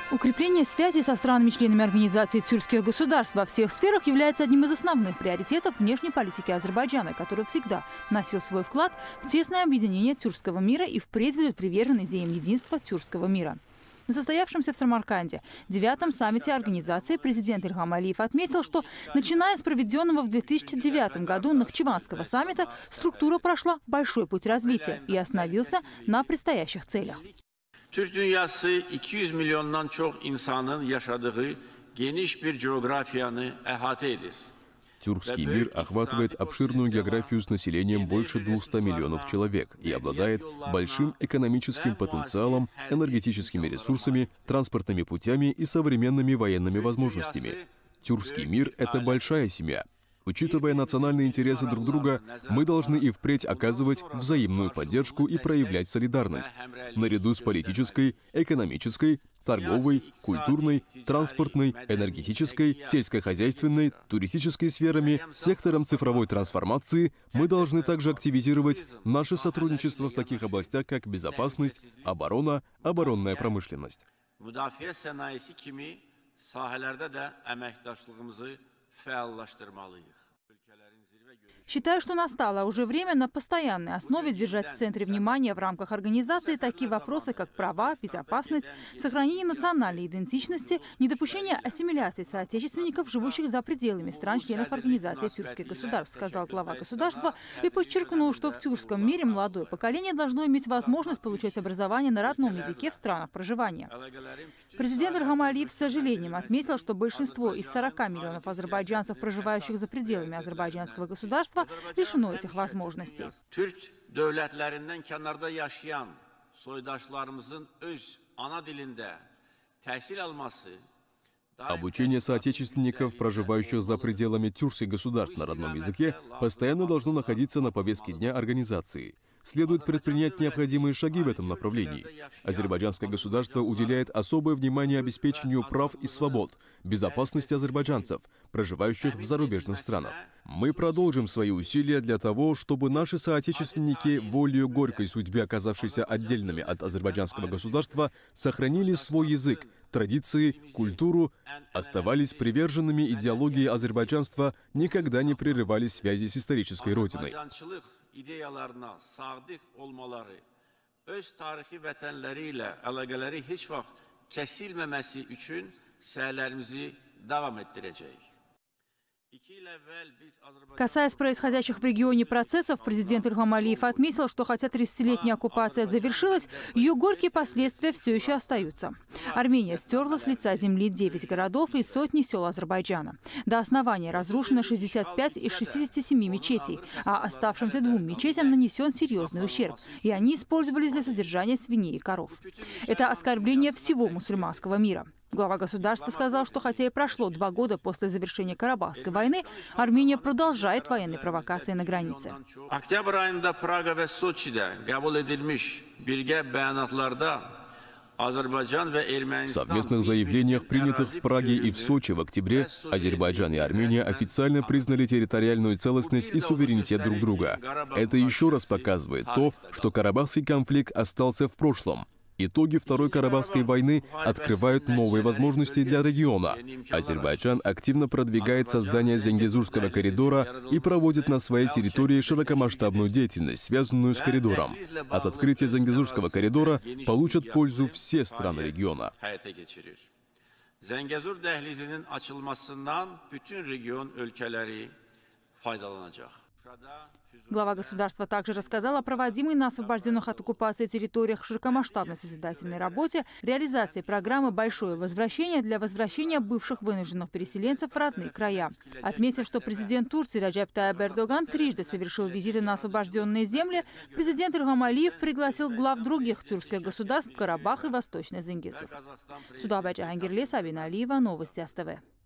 Укрепление связей со странами-членами Организации тюркских государств во всех сферах является одним из основных приоритетов внешней политики Азербайджана, который всегда вносил свой вклад в тесное объединение тюркского мира и впредь будет привержен идеям единства тюркского мира. На состоявшемся в Самарканде 9-м саммите организации президент Ильхам Алиев отметил, что начиная с проведенного в 2009 году Нахчеванского саммита структура прошла большой путь развития и остановился на предстоящих целях. Türk dünyası 200 milyondan çok insanın yaşadığı geniş bir coğrafyanı ihate edir. Тюркский мир охватывает обширную географию с населением больше 200 миллионов человек и обладает большим экономическим потенциалом, энергетическими ресурсами, транспортными путями и современными военными возможностями. Тюркский мир – это большая семья. Учитывая национальные интересы друг друга, мы должны и впредь оказывать взаимную поддержку и проявлять солидарность. Наряду с политической, экономической, торговой, культурной, транспортной, энергетической, сельскохозяйственной, туристической сферами, сектором цифровой трансформации, мы должны также активизировать наше сотрудничество в таких областях, как безопасность, оборона, оборонная промышленность. Считаю, что настало уже время на постоянной основе держать в центре внимания в рамках организации такие вопросы, как права, безопасность, сохранение национальной идентичности, недопущение ассимиляции соотечественников, живущих за пределами стран-членов Организации тюркских государств, сказал глава государства и подчеркнул, что в тюркском мире молодое поколение должно иметь возможность получать образование на родном языке в странах проживания. Президент Ильхам Алиев с сожалением отметил, что большинство из 40 миллионов азербайджанцев, проживающих за пределами азербайджанского государства, лишено этих возможностей. Türk devletlerinden kenarda yaşayan soydaşlarımızın öz ana dilinde tahsil alması. Обучение соотечественников, проживающих за пределами тюркских государств на родном языке, постоянно должно находиться на повестке дня организации. Следует предпринять необходимые шаги в этом направлении. Азербайджанское государство уделяет особое внимание обеспечению прав и свобод, безопасности азербайджанцев, проживающих в зарубежных странах. Мы продолжим свои усилия для того, чтобы наши соотечественники, волею горькой судьбе оказавшиеся отдельными от азербайджанского государства, сохранили свой язык, традиции, культуру, оставались приверженными идеологии азербайджанства, никогда не прерывали связи с исторической родиной. İdeyalarına sadık olmaları, öz tarihi vətənləriyle əlaqələri heç vaxt kəsilməməsi üçün səylərimizi davam etdirəcəyik. Касаясь происходящих в регионе процессов, президент Ильхам Алиев отметил, что хотя 30-летняя оккупация завершилась, ее горькие последствия все еще остаются. Армения стерла с лица земли 9 городов и сотни сел Азербайджана. До основания разрушено 65 из 67 мечетей, а оставшимся 2 мечетям нанесен серьезный ущерб, и они использовались для содержания свиней и коров. Это оскорбление всего мусульманского мира. Глава государства сказал, что хотя и прошло 2 года после завершения Карабахской войны, Армения продолжает военные провокации на границе. Oktyabr ayında Praga ve Soçi'de kabul edilmiş bilge beyanatlarda В совместных заявлениях, принятых в Праге и в Сочи в октябре, Азербайджан и Армения официально признали территориальную целостность и суверенитет друг друга. Это еще раз показывает то, что Карабахский конфликт остался в прошлом. Итоги Второй Карабахской войны открывают новые возможности для региона. Азербайджан активно продвигает создание Зенгезурского коридора и проводит на своей территории широкомасштабную деятельность, связанную с коридором. От открытия Зенгезурского коридора получат пользу все страны региона. Zengezur dəhlizinin açılmasından bütün region ülkeleri faydalanacak. Глава государства также рассказал о проводимой на освобожденных от оккупации территориях широкомасштабной созидательной работе, реализации программы «Большое возвращение» для возвращения бывших вынужденных переселенцев в родные края. Отметив, что президент Турции Раджеп Тайип Эрдоган трижды совершил визиты на освобожденные земли, президент Ильхам Алиев пригласил глав других тюркских государств Карабах и Восточный Зенгезур. Судабай Джахангирле, Сабина Алиева, Новости СТВ.